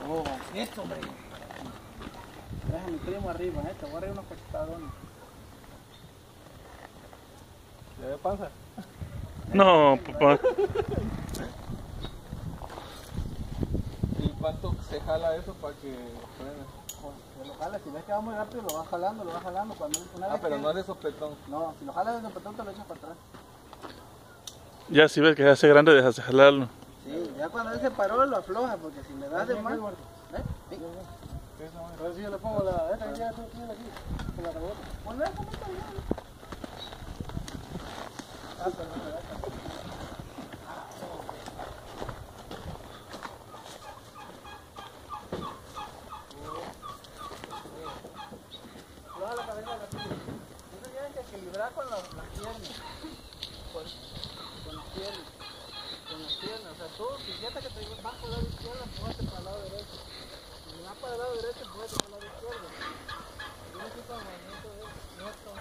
Oh, esto, hombre. Deja a mi primo arriba, te voy a reír unos cachetadones. ¿Ya ve panza? No, papá. ¿Y cuánto se jala eso para que frene? Pues lo jala, si ves que va muy rápido lo vas jalando, cuando una vez Pero que... no es de sopetón. No, si lo jalas de sopetón te lo echas para atrás. Ya si ves que se hace grande, dejas de jalarlo. Sí, ya cuando él se paró lo afloja, porque si le das de más... Sí. A ver si yo le pongo la... Esta ya tú tienes aquí, con la rebota. Ponle esa manta bien. Baja la cabeza de la silla. Eso tienen que equilibrar con las piernas. Con las piernas. Con las piernas. O sea, tú, si sientes que te vas para el lado izquierdo, muévete para el lado derecho. Si vas para el lado derecho, muévete para el lado izquierdo. Tienes que ir con el movimiento de esto.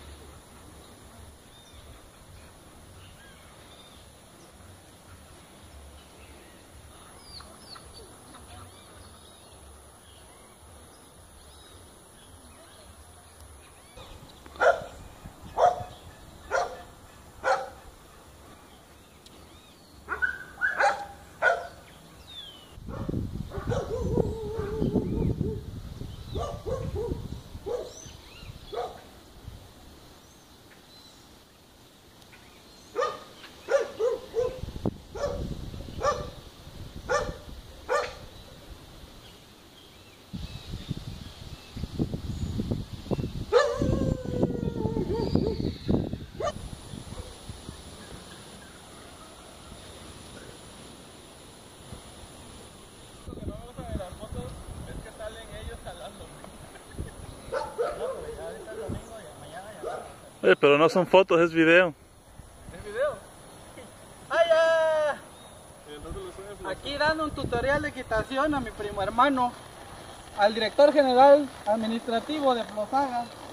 Pero no son fotos, es video. ¿Es video? ¡Ay, ya! Aquí dando un tutorial de equitación a mi primo hermano, al director general administrativo de Plosaga.